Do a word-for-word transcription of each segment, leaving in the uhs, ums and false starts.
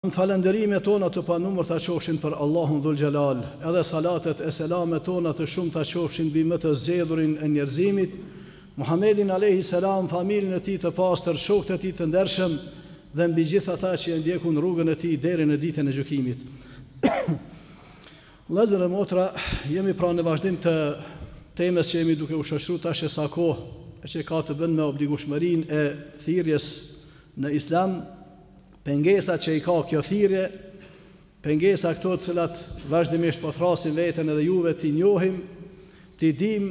Falënderimet tona të panumër të qofshin për Allahun Dhul Gjelal, edhe salatet e selamet tona të shumë të qofshin mbi më të zgjedhurin e njerëzimit, Muhammedin alayhi salam, familjen e tij të pastër, shokët e tij të ndershëm dhe mbi gjithë ata që e ndjekun rrugën e tij deri në ditën e gjykimit. Vëllezër e motra, jemi pra në vazhdim të temës që jemi duke u shoqëruar tash sa kohë, që ka të bënë me obligueshmërinë e thirrjes në Islam. Pengesa që i ka kjo thirrje, pengesa këto të cilat vazhdimisht po thrasin veten edhe juve t'i njohim, t'i dim,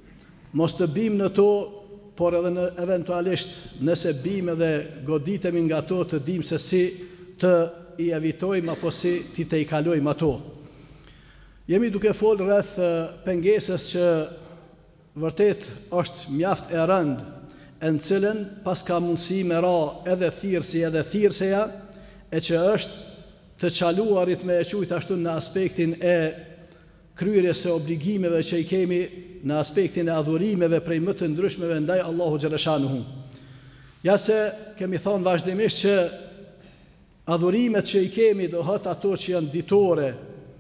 mos të bim në to, por edhe në eventualisht nëse bim edhe goditemi nga to të dim se si të i evitojmë apo si ti të i kalojmë ato. Jemi duke fol rreth pengesës që vërtet është mjaft e rëndë, e në cilën pas ka mundësi me ra edhe thirësi edhe thirëseja, e që është të qaluarit me e qujtë ashtu në aspektin e kryerjes së obligimeve që i kemi, në aspektin e adhurimeve prej më të ndryshmeve ndaj Allahu Gjeleshanuhu. Ja se kemi thonë vazhdimisht që adhurimet që i kemi do hëtë ato që janë ditore,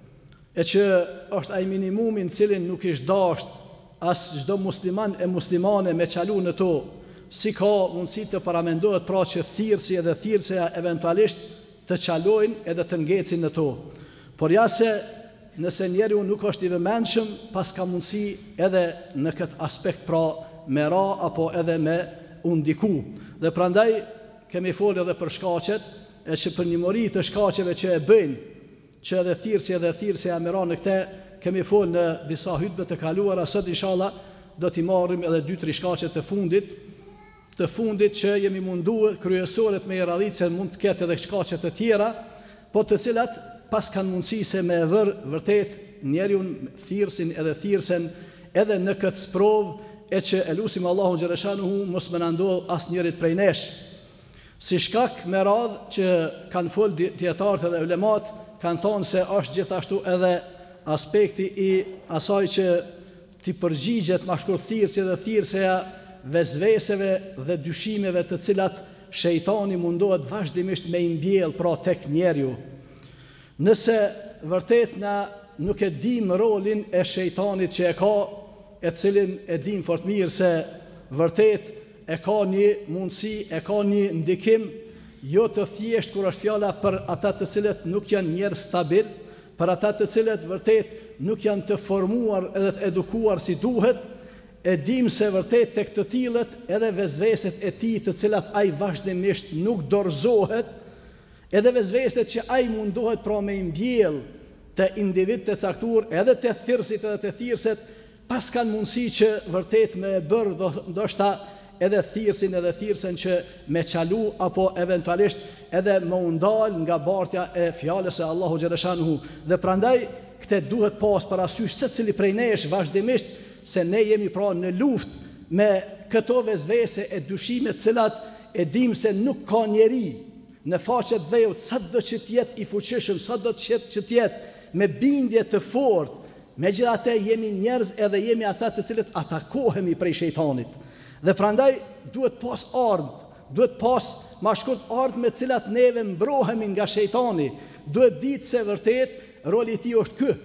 e që është ai minimumin cilin nuk ishtë dasht as çdo musliman e muslimane me qalu në to, si ka mundësi të paramendohet pra që thirësi edhe thirëseja eventualisht të qalojnë edhe të ngecin në to. Por ja se nëse njeriu nuk është i vëmendshëm, pas ka mundësi edhe në këtë aspekt pra me ra apo edhe me undiku. Dhe prandaj kemi folë edhe për shkaqet, e që për një mori të shkaqeve që e bëjnë, që edhe thirësi edhe thirëseja me ra në këte, kemi folë në disa hutbe të kaluara. Sot inshallah do t'i marrim edhe dy tre shkaqe të fundit, të fundit që jemi munduar kryesoret me i radhit se mund të ketë edhe shkaqe të tjera, po të cilat pas kanë mundësi se me vër vërtet njeriu thirrsin edhe thirrsen edhe në këtë sprov, e që elusim Allahun Gjeleshanuhu mos më na ndodh asnjërit prej nesh. Si shkak me radh që kanë fol dietarët edhe ulemat, kanë thonë se është gjithashtu edhe aspekti i asaj që ti përgjigjet ma shkurt thirrsi dhe thirrseja vezveseve dhe dyshimeve të cilat shejtani mundohet vazhdimisht me i mbjell pra tek njeriu. Nëse vërtet na nuk e dim rolin e shejtanit që e ka, e cilin e dim fort mirë se vërtet e ka një mundësi, e ka një ndikim, jo të thjesht kur është fjala për ata të cilët nuk janë njerëz stabil, për ata të cilët vërtet nuk janë të formuar edhe të edukuar si duhet. E dim se vërtet tek të tillët edhe vezveset e tij të cilat ai vazhdimisht nuk dorëzohet, edhe vezveset që ai mundohet pra me mbjell të individ të caktuar, edhe të thirrsit edhe të thirrset, pas kanë mundësi që vërtet me e bërë do, ndoshta edhe thirrsin edhe thirrsen që me qalu apo eventualisht edhe me undal nga bartja e fjalës së Allahu Gjeleshanuhu. Dhe prandaj këtë duhet pas parasysh secili prej nesh vazhdimisht, se ne jemi pra në luftë me këto vezvese e dyshime të cilat e dim se nuk ka njeri në faqet dhejut, sa do që tjetë i fuqishëm, sa do që tjetë me bindje të fort, me gjithate jemi njerëz edhe jemi ata të cilët atakohemi prej shejtanit. Dhe prandaj duhet pas ardhë, duhet pas ma shkurt ardhë me cilat neve mbrohemi nga shejtani, duhet ditë se vërtet roli ti është kë,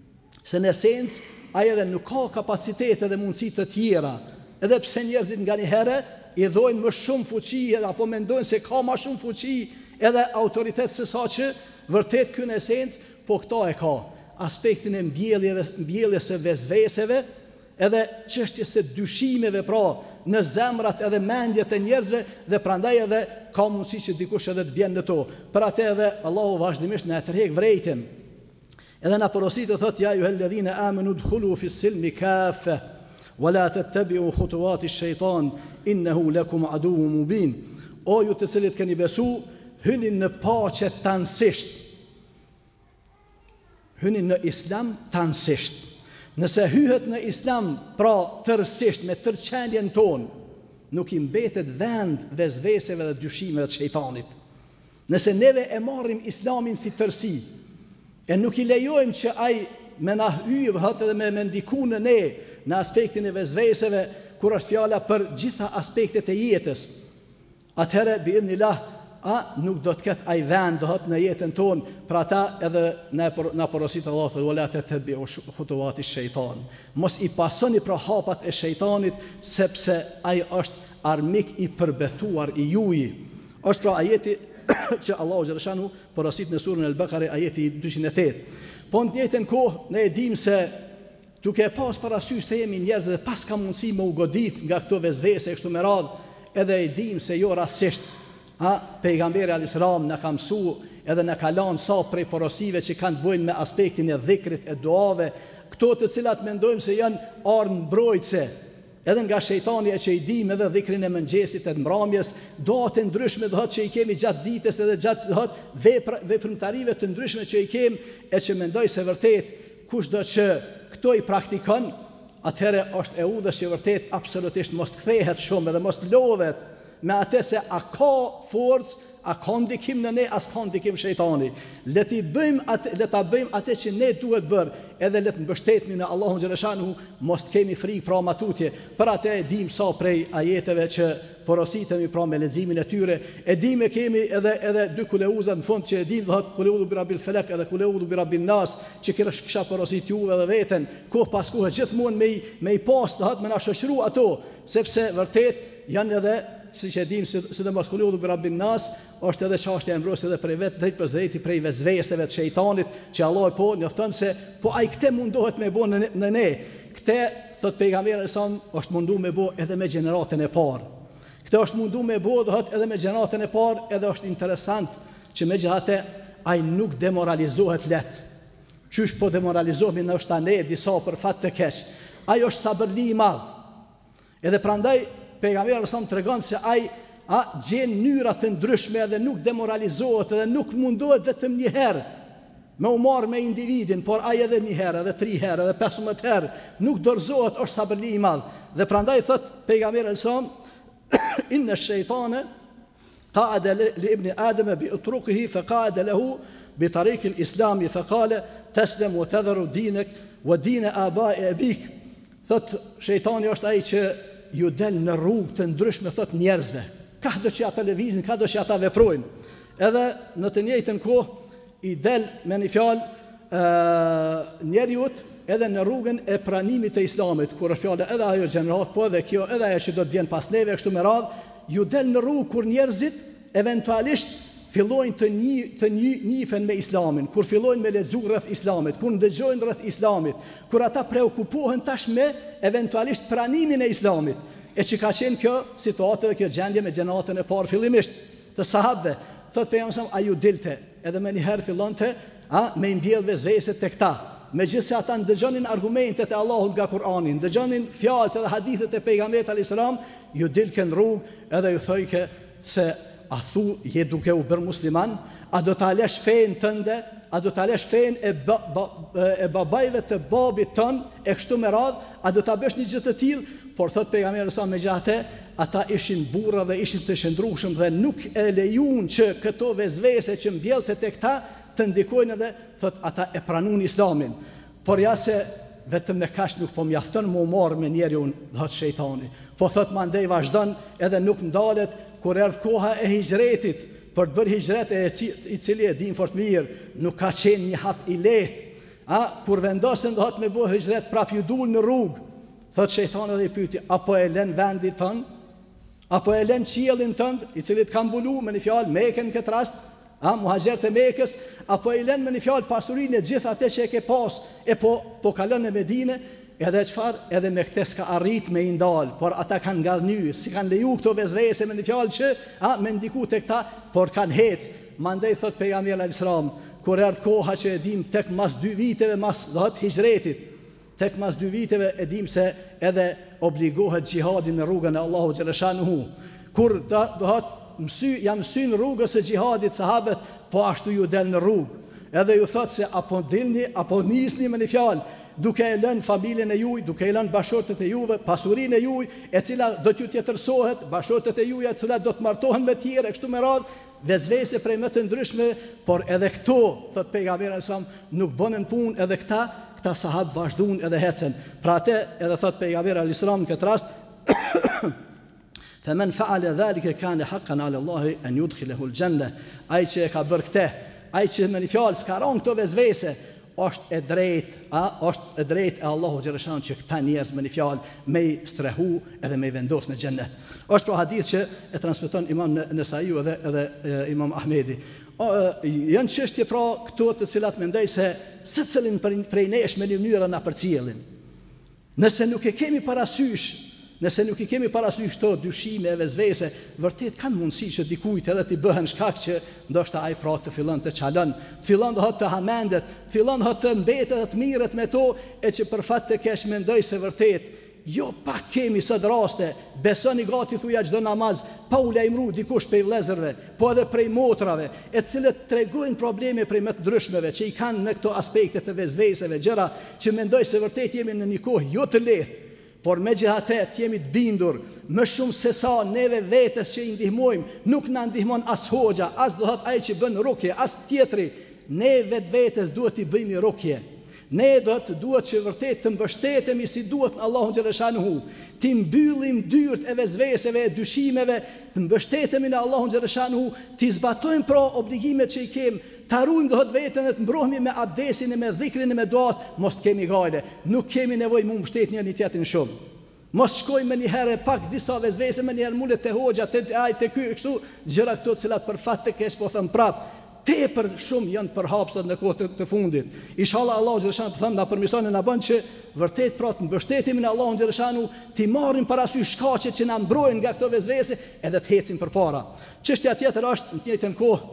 se në esencë ai edhe nuk ka kapacitet edhe mundësi të tjera, edhe pse njerëzit nga një herë i dhojnë më shumë fuqi apo mendojnë se ka më shumë fuqi edhe autoritet se sa që vërtet ky në esencë, po këto e ka aspektin e mbjelljes së vezveseve, edhe çështjes së dyshimeve pra në zemrat edhe mendjet e njerëzve, dhe prandaj edhe ka mundësi që dikush edhe të bjen në to. Për atë edhe Allahu vazhdimisht na tërheq vrejtjen. Edhe na porosit të thot, ja juhelledhine amenu dhulu fis silmi kafe, wala të tëbiu khutuati shëjtan, innehu lekum aduhu mubin. O ju të cilit keni besu, hynin në paqe tansisht. Hynin në islam tansisht. Nëse hyhet në islam pra tërësisht me tërqenjen ton, nuk i mbetet vend vezveseve dhe dyshimeve të shejtanit. Nëse neve e marrim islamin si tërsi, e nuk i lejojmë që ai me na hyjë hëtë edhe me, me ndiku në ne në aspektin e vezveseve, kur është fjala për gjitha aspektet e jetës, atëherë bi idhnillah a nuk do të ketë ai vend do të në jetën tonë për ata edhe na na porosit Allah thotë wala tattabi'u khutuwati shejtan. Mos i pasoni pra hapat e shejtanit sepse ai është armik i përbetuar i juj. Është pra ajeti që Allahu xhaleshanu porosit në surën Al-Baqara ajeti dyqind e tetë. Po në të njëjtën kohë ne e dimë se duke pas parasysh se jemi njerëz dhe pas ka mundësi me u godit nga këto vezvese kështu me radhë, edhe e dimë se jo rastisht a pejgamberi alayhis salam na ka mësuar edhe na ka lënë sa prej porosive që kanë të bëjnë me aspektin e dhikrit, e duave, këto të cilat mendojmë se janë armë mbrojtëse edhe nga shejtani, e që i dim edhe dhikrin e mëngjesit e të mbrëmjes, doat e ndryshme dohet që i kemi gjatë ditës edhe gjatë dohet vepra veprimtarive të ndryshme që i kemi, e që mendoj se vërtet kushdo që këto i praktikon, atëherë është e udhës që vërtet absolutisht mos të kthehet shumë edhe mos të lodhet me atë se a ka forcë, a ka ndikim në ne, as ka ndikim shejtani. Le të bëjmë atë, le ta bëjmë atë që ne duhet bërë, edhe le të mbështetemi në Allahun xhaleshanu, mos të kemi frikë pra matutje. Për atë e dim sa prej ajeteve që porositemi pra me leximin e tyre, e dim e kemi edhe edhe dy kuleuzat në fund që e dim thotë kuleudu bi rabbil falak edhe kuleudu bi rabbin nas, që kisha porosit juve edhe veten, kohë pas kohe gjithmonë me me i pas thotë me na shoqëru ato, sepse vërtet janë edhe siç e dim sidomos kuleudu bi rabbin nas është edhe çështja e mbrojtjes edhe prej vet drejt pas drejti prej vezveseve të shejtanit, që Allah po njofton se po ai këtë mundohet me bë në, në ne. Këtë thot pejgamberi sa është mundu me bë edhe me gjeneratën e parë. Këtë është mundu me bë dohet edhe me gjeneratën e parë, edhe është interesant që megjithatë ai nuk demoralizohet let. Qysh po demoralizohemi në është ne disa për fat të keq. Ai është sabërli i madh. Edhe prandaj pejgamberi sa më tregon se ai a gjen mënyra të ndryshme edhe nuk demoralizohet edhe nuk mundohet vetëm një herë me u marrë me individin, por ai edhe një herë, edhe tri herë, edhe pesëmbëdhjetë herë, nuk dorëzohet, është sabërli i madh. Dhe prandaj thot pejgamberi sa inna ash-shaytana qa'ada li ibn Adam bi utruqihi fa qa'ada lahu bi tariq al-islam fa qala taslam wa tadhru dinak wa din aba'i abik. Thot shejtani është ai që ju del në rrugë të ndryshme thot njerëzve. Ka do që ata lëvizin, ka do që ata veprojnë. Edhe në të njëjtën kohë i del me një fjalë njeriut edhe në rrugën e pranimit të islamit, kur është fjala edhe ajo gjenerat, po edhe kjo edhe ajo që do të vjen pas neve kështu me radhë, ju del në rrugë kur njerëzit eventualisht fillojnë të një të një njihen me islamin, kur fillojnë me lexu rreth islamit, kur ndëgjojnë rreth islamit, kur ata preokupohen tash me eventualisht pranimin e islamit. E që ka qenë kjo situatë dhe kjo gjendje me gjeneratën e parë fillimisht të sahabëve, thot pejgamberi a ju dilte, edhe më një herë fillonte a me mbjell vezveset tek ta. Megjithse ata ndëgjonin argumentet e Allahut nga Kur'ani, ndëgjonin fjalët edhe hadithet e pejgamberit alayhis salam, ju dilken rrugë edhe ju thojke se a thu je duke u bërë musliman, a do ta lësh fen tënde, a do ta lësh fen e ba, ba, e babajve të babit ton e kështu me radh, a do ta bësh një gjë të tillë, por thot pejgamberi sa me gjatë ata ishin burra dhe ishin të shëndrueshëm dhe nuk e lejuan që këto vezvese që mbjellte tek ta të ndikojnë edhe thot ata e pranuan islamin. Por ja se vetëm me kash nuk po mjafton më u marr me njeriu thot shejtani. Po thot mandej vazhdon edhe nuk ndalet kur erdh koha e hijretit për të bërë hijret e i cili e din fort mirë, nuk ka qenë një hap i lehtë. A kur vendosen thot me bërë hijret prap ju dul në rrugë. Thot shejtani dhe i pyeti, apo e lën vendin tënd? Apo e lën qiellin tënd, i cili të ka mbulu me një fjalë Mekën këtë rast, a muhaxherët e Mekës, apo e lën me një fjalë pasurinë e gjithë atë që e ke pas, e po po kalon në Medinë, edhe çfarë, edhe me këtë s'ka arrit me i ndal, por ata kanë ngadhnyer, si kanë leju këto vezvese me një fjalë që a me ndiku tek ta, por kanë hec. Mandej thot pejgamberi alayhis salam, kur erdh koha që e dim tek mas dy viteve mas dhot hijretit, tek mas dy viteve e dim se edhe obligohet xhihadi në rrugën e Allahut xhaleshanuhu. Kur do dohet mësy jam mësyn rrugës së xhihadit sahabët, po ashtu ju del në rrugë. Edhe ju thot se apo dilni apo nisni me një fjalë, duke e lënë familjen e juaj, duke e lënë bashortët e juve, pasurinë e juaj, e cila do t'ju tjetërsohet, bashortët e juaja të cilat do të martohen me tjerë kështu me radhë, vezvese prej më të ndryshme, por edhe këto, thot pejgamberi sa nuk bënën punë, edhe këta këta sahabë vazhduan edhe hecen. Pra atë edhe thot pejgamberi alayhis salam në këtë rast Femen fa'ale dhalike kane haqqan ala Allahi an yudkhilehu al-janna. Ai që e ka bërë këtë, ai që me një fjalë s'ka rënë këto vezvese, është e drejt, a është e drejt e Allahu xhaleshan që këta njerëz me një fjalë me i strehu edhe me i vendos në xhennet. Është pra hadith që e transmeton Imam Nesaiu edhe edhe e, Imam Ahmedi. O, e, janë çështje pra këto të cilat mendoj se secilin prej nesh me një mënyrë na përcjellin. Nëse nuk e kemi parasysh, nëse nuk i kemi parasysh këto dyshime e vezvese, vërtet kanë mundësi që dikujt edhe t'i bëhen shkak që ndoshta ai pra të fillon të çalon, fillon të hot të hamendet, fillon hot të mbetet të mirët me to, e që për fat të kesh mendoj se vërtet jo pak kemi sot raste, besoni gati thuja çdo namaz, pa u lajmëru dikush prej vëllezërve, po edhe prej motrave, e cilët tregojnë probleme prej më të ndryshmeve që i kanë në këto aspekte të vezveseve, gjëra që mendoj se vërtet jemi në një kohë jo të lehtë. Por me gjatet jemi të bindur, më shumë se sa neve vetës që i ndihmojmë, nuk na ndihmon as hoxha, as do thot ai që bën rukje, as tjetri, ne vetë vetës duhet i bëjmë rukje. Ne do të duhet që vërtet të mbështetemi si duhet në Allahun xhaleshanuhu, ti mbyllim dyert e vezveseve, e dyshimeve, të mbështetemi në Allahun xhaleshanuhu, ti zbatojmë pra obligimet që i kemi, të harrojmë do të veten dhe të mbrohemi me abdesin e me dhikrin e me duat, mos kemi gale, nuk kemi nevojë më mbështet njëri tjetrin shumë. Mos shkojmë një herë pak disa vezvese, më një herë mulet te hoxha, te ai te ky kështu, gjëra këto të cilat për fat të kesh po them prap, tepër shumë janë përhapur në kohë të, të fundit. Inshallah Allahu xhaleshanu të them na permisionin na bën që vërtet pra të mbështetemi në Allahun xhaleshanu, ti marrim parasysh shkaqet që na mbrojnë nga këto vezvese edhe të ecim përpara. Çështja tjetër është në të njëjtën kohë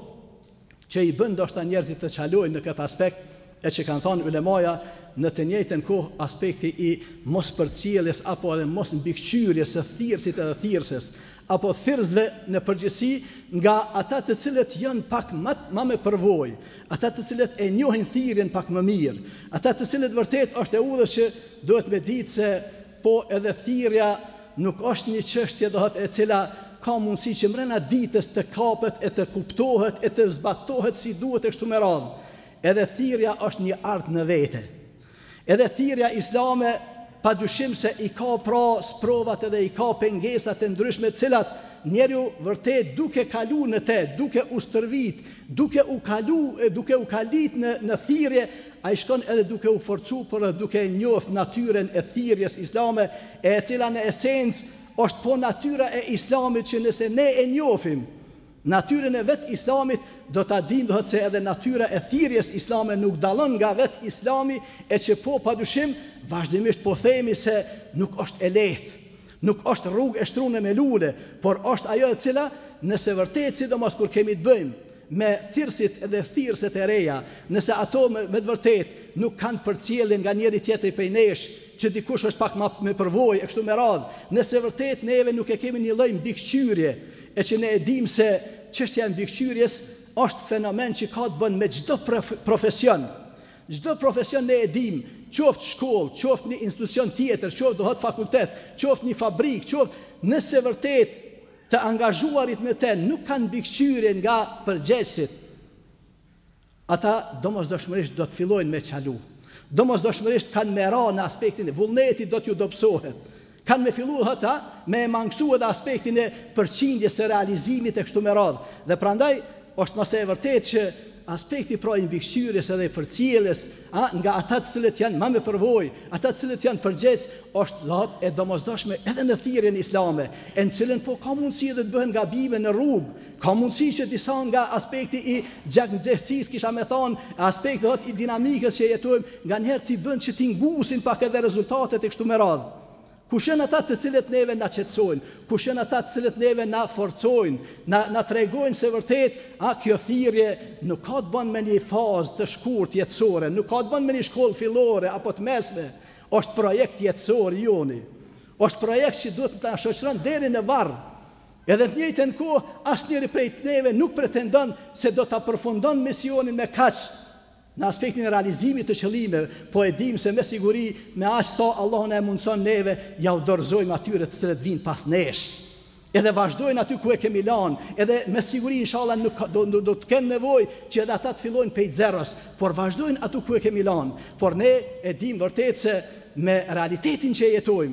që i bën ndoshta njerëzit të çalojnë në këtë aspekt, e që kanë thënë ulemaja, në të njëjtën kohë aspekti i mos përcjelljes apo edhe mos mbikëqyrjes së thirrësit edhe thirrëses, apo thirrësve në përgjithësi nga ata të cilët janë pak më më me përvojë, ata të cilët e njohin thirrjen pak më mirë, ata të cilët vërtet është e udhës që duhet me ditë se po edhe thirrja nuk është një çështje dohet e cila ka mundësi që mrena ditës të kapet e të kuptohet e të zbatohet si duhet e kështu me radhë. Edhe thirrja është një art në vete. Edhe thirrja islame pa dyshim se i ka pra sprovat edhe i ka pengesat e ndryshme cilat njeriu vërtet duke kalu në te, duke u stërvit, duke u kalu, duke u kalit në, në thirrje, a i shkon edhe duke u forcu, por edhe duke njoft natyren e thirrjes islame, e cila në esencë është po natyra e islamit që nëse ne e njofim natyrën e vetë islamit, do ta dim do të se edhe natyra e thirrjes islame nuk dallon nga vetë islami, e që po padyshim vazhdimisht po themi se nuk është e lehtë, nuk është rrugë e shtruar me lule, por është ajo e cila nëse vërtet sidomos kur kemi të bëjmë me thirrësit edhe thirrëset e reja, nëse ato me, me të vërtet nuk kanë përcjellje nga njëri tjetri prej nesh, që dikush është pak më me përvojë e kështu me radhë, nëse vërtet neve nuk e kemi një lloj mbikëqyrje, e që ne e dim se çështja e mbikëqyrjes është fenomen që ka të bën me çdo profesion. Çdo profesion ne e dim, qoftë shkollë, qoftë një institucion tjetër, qoftë do të fakultet, qoftë një fabrikë, qoftë nëse vërtet të angazhuarit në të nuk kanë mbikëqyrje nga përgjegjësit, ata domosdoshmërisht do të fillojnë me çalu. Domosdoshmërisht kanë me ra në aspektin e vullnetit do t'ju dobësohet. Kanë me fillu ata me e mangësu edhe aspektin e përqindjes së realizimit e kështu me radhë. Dhe prandaj është mëse e vërtet që aspekti pra i mbikëqyrjes edhe i përcjelljes nga ata të cilët janë më me përvojë, ata të cilët janë përgjegjës, është lot e domosdoshme edhe në thirrjen islame, e në cilën po ka mundësi edhe të bëhen gabime në rrugë. Ka mundësi që disa nga aspekti i gjaknxehtësisë, kisha me thonë, aspekti i dinamikës që jetojmë, nga njerë t'i bën që t'i ngusin pak edhe rezultatet e kështu me radhë. Kush janë ata të cilët neve na qetësojnë, kush janë ata të cilët neve na forcojnë, na na tregojnë se vërtet, a kjo thirrje nuk ka të bën me një fazë të shkurtë jetësore, nuk ka të bën me një shkollë fillore apo të mesme, është projekt jetësor joni. Është projekt që duhet të na shoqëron deri në varr. Edhe në të njëjtën kohë asnjëri prej neve nuk pretendon se do ta përfundon misionin me kaq në aspektin e realizimit të qëllimeve, po e dim se me siguri me aq sa Allah na e mundson neve, ja u dorëzojmë atyre të cilët vinë pas nesh. Edhe vazhdojnë aty ku e kemi lanë, edhe me siguri inshallah nuk do, do, do të kenë nevojë që edhe ata të fillojnë pej zerës, por vazhdojnë aty ku e kemi lanë. Por ne e dim vërtet se me realitetin që jetojmë,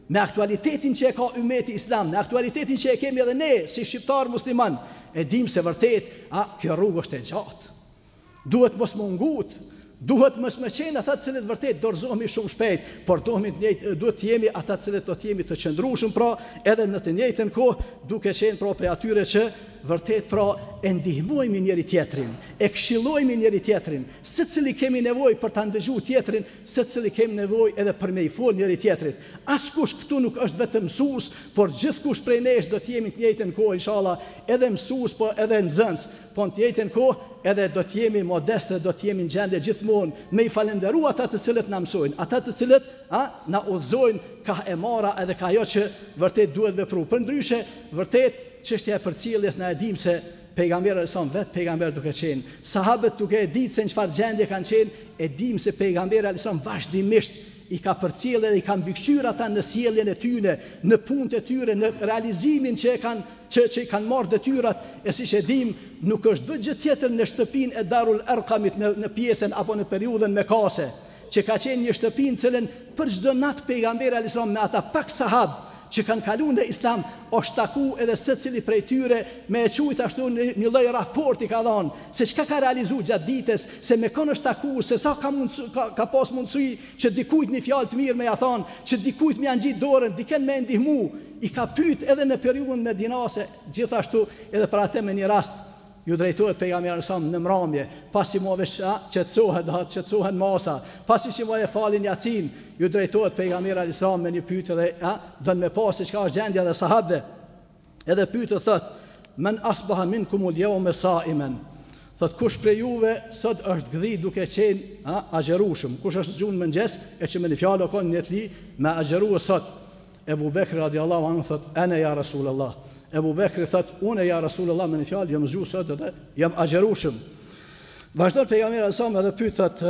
me aktualitetin që e ka ummeti islam, me aktualitetin që e kemi edhe ne si shqiptar musliman, e dim se vërtet, a, kjo rrugë është e gjatë. Duhet mos mungut, duhet mos me qenë ata të cilët vërtet dorëzohemi shumë shpejt, por duhet të jemi ata të cilët do të jemi të qëndrueshëm, pra edhe në të njëjtën kohë duke qenë pra prej atyre që vërtet pra e ndihmojmë njëri tjetrin, e këshillojmë njëri tjetrin, secili kemi nevojë për ta ndëgjuar tjetrin, secili kemi nevojë edhe për me i fol njëri tjetrit. Askush këtu nuk është vetëm mësues, por gjithkush prej nesh do të jemi të njëjtën kohë inshallah, edhe mësues po edhe nxënës, po në të njëjtën kohë edhe do të jemi modeste, do të jemi në gjendje gjithmonë me i falënderuar ata të cilët na mësojnë, ata të cilët a na udhëzojnë ka e marra edhe ka ajo që vërtet duhet vepru. Përndryshe, vërtet çështja e përcjelljes na e dim se pejgamberi son vet pejgamber duke qenë, sahabët duke e ditë se në çfarë gjendje kanë qenë, e dim se pejgamberi son vazhdimisht i ka përcjellë dhe i ka mbikëqyr ata në sjelljen e tyre, në punët e tyre, në realizimin që e kanë që, që i kanë marrë detyrat, e siç e dim, nuk është bërë gjë tjetër në shtëpinë e Darul Arqamit në, në pjesën apo në periudhën mekase, që ka qenë një shtëpi në cilën për çdo natë pejgamberi alayhiselam me ata pak sahabë që kanë kaluar në islam, është taku edhe secili prej tyre me e quajt ashtu një, një lloj raporti ka dhënë se çka ka realizuar gjatë ditës, se me kon është taku, se sa ka mundsu, ka, ka pas mundësi që dikujt një fjalë të mirë me ja thonë, që dikujt më janë gjitë dorën, dikën më ndihmu, i ka pyet edhe në periudhën medinase, gjithashtu edhe për atë me një rast ju drejtohet pejgamberi sa në mramje, pasi move qetësohet, ha qetësohen masa, pasi që move falin Yacin, ju drejtohet pejgamberi sa me një pyetje dhe ha don me pas se çka është gjendja e sahabëve. Edhe pyetë thot: "Men asbaha minkum al-yawma sa'iman." Thot kush prej juve sot është gdhi duke qenë ha agjerueshëm, kush është gjunë mëngjes e që me një fjalë ka një tli me agjeruar sot. Ebu Bekri radiallahu anhu thot: "Ana ya Rasulullah." Ebu Bekri thot: "Unë ja Rasulullah me një fjalë jam zgjuar sot edhe jam agjerueshëm." Vazhdon pejgamberi sa edhe pyet thot: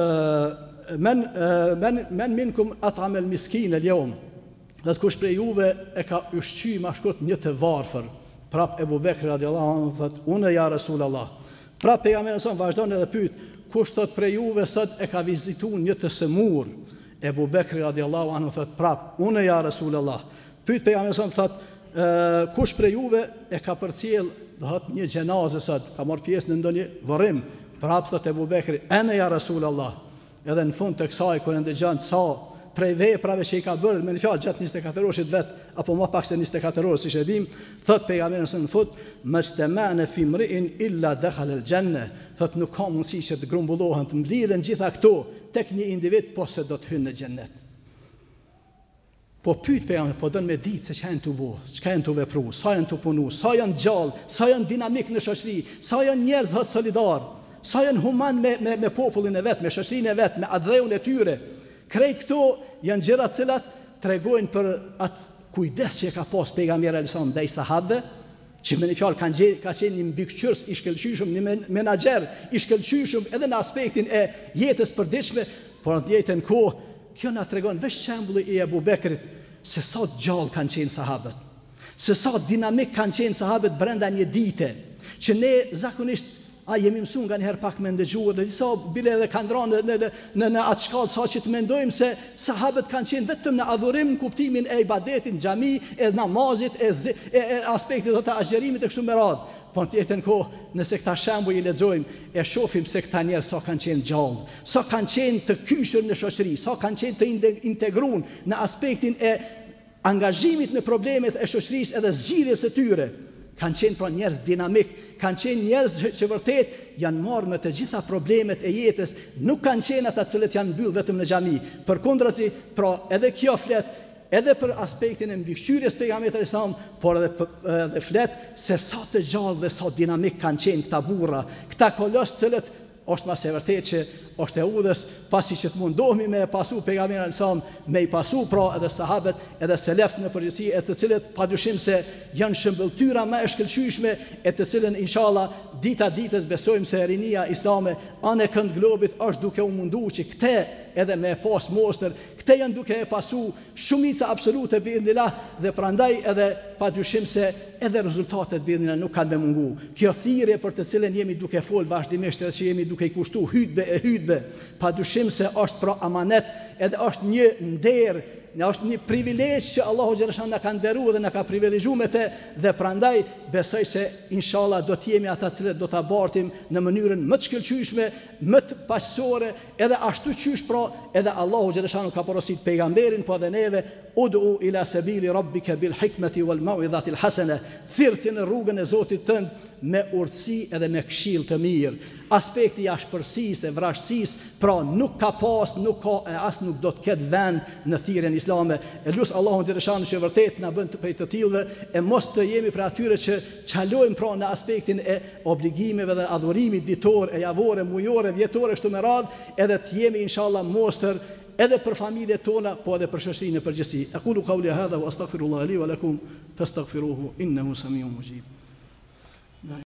"Men men men minkum at'am al-miskin al-yawm." Dhe kush prej juve e ka ushqy mashkut një të varfër. Prap Ebu Bekri radiallahu anhu thot: "Unë ja Rasulullah." Prap pejgamberi sa vazhdon edhe pyet: "Kush thot prej juve sot e ka vizituar një të sëmur?" Ebu Bekri radiallahu anhu thot prap: "Unë ja Rasulullah." Pyet pejgamberi sa thot: Uh, kush prej juve e ka përcjell do thot një xhenazë sot, ka marrë pjesë në ndonjë varrim, prap thot Ebu Bekri: "Ene ja Rasulullah." Edhe në fund të kësaj kur ndëgjon sa prej veprave që i ka bërë me një fjalë gjatë njëzet e katër orësh vet, apo më pak se njëzet e katër orë siç e dim, thot pejgamberi në fund: "Mastamana fi mri'in illa dakhala al-janna." Thot nuk ka mundësi që të grumbullohen, të mblidhen gjitha këto tek një individ, po se do të hynë në xhennet. Po pyet pejgamberi, po don me ditë se ç'janë të bëu, ç'ka janë të vepru, sa janë të punu, sa janë gjallë, sa janë dinamik në shoqëri, sa janë njerëz të solidar, sa janë human me me me popullin e vet, me shoqërinë e vet, me adheun e tyre. Krejt këto janë gjëra të cilat tregojnë për atë kujdes që ka pas pejgamberi alayhis ndaj sahabëve, që me një fjalë kanë gjenë ka qenë një mbikëqyrës i shkëlqyshëm, një menaxher i shkëlqyshëm edhe në aspektin e jetës përditshme, por në të njëjtën kohë kjo na tregon veç shembulli i Ebu Bekrit se sa gjallë kanë qenë sahabët, se sa dinamik kanë qenë sahabët brenda një dite, që ne zakonisht a jemi mësuar nga një herë pak me ndëgjuar dhe disa bile edhe kanë rënë në në në, në atë shkallë sa që të mendojmë se sahabët kanë qenë vetëm në adhurim në kuptimin e ibadetit, në xhami, e namazit, e, e, e aspektit të agjerimit e kështu me radhë. Po në të njëjtën kohë, nëse këta shembuj i lexojmë, e shohim se këta njerëz sa kanë qenë gjallë, sa kanë qenë të kyshur në shoqëri, sa kanë qenë të integruar në aspektin e angazhimit në problemet e shoqërisë edhe zgjidhjes së tyre. Kanë qenë pra njerëz dinamik, kanë qenë njerëz që, që vërtet janë marrë me të gjitha problemet e jetës, nuk kanë qenë ata të cilët janë mbyll vetëm në xhami. Përkundrazi, pra edhe kjo flet edhe për aspektin e mbikëqyrjes pejgamberit alayhis salam, por edhe edhe flet se sa të gjallë dhe sa dinamik kanë qenë këta burra, këta kolos të cilët është mas e vërtet që është e udhës, pasi që të mundohemi me e pasu pejgamberin alayhis salam, me i pasu pra edhe sahabët, edhe seleft në përgjithësi, e të cilët padyshim se janë shëmbëltyra më e shkëlqyeshme, e të cilën inshallah dita ditës besojmë se rinia islame anë e kënd globit është duke u mundu që këte edhe me e pas mostër, këte janë duke e pasu shumica absolute bi'idhnillah, dhe prandaj edhe padyshim se edhe rezultatet bi'idhnillah nuk kanë me mungu. Kjo thirrje për të cilën jemi duke fol vazhdimisht edhe që jemi duke i kushtu hutbe e hutbe, padyshim se është pra amanet edhe është një nder Në është një privilegj që Allahu xhaleshan na ka nderuar dhe na ka privilegjuar me të, dhe prandaj besoj se inshallah do të jemi ata të cilët do ta bartim në mënyrën më të shkëlqyeshme, më të paqësore, edhe ashtu qysh pra edhe Allahu xhaleshan ka porosit pejgamberin, po edhe neve, ud'u ila sabili rabbika bil hikmeti wal mau'izati al hasana, thirrti në rrugën e Zotit tënd me urtësi edhe me këshill të mirë. Aspekti i ashpërsisë, e vrasësisë, pra nuk ka pas, nuk ka e as nuk do të ketë vend në thirrjen islame. E lut Allahun te rëshan që vërtet na bën të prej të tillëve, e mos të jemi për atyre që çalojmë pra në aspektin e obligimeve dhe adhurimit ditor, e javore, mujore, vjetore, kështu me radhë, edhe të jemi inshallah mostër edhe për familjet tona, po edhe për shoqërinë në përgjithësi. Aqulu qawli hadha wa astaghfirullaha li wa lakum fastaghfiruhu innahu samiun mujib.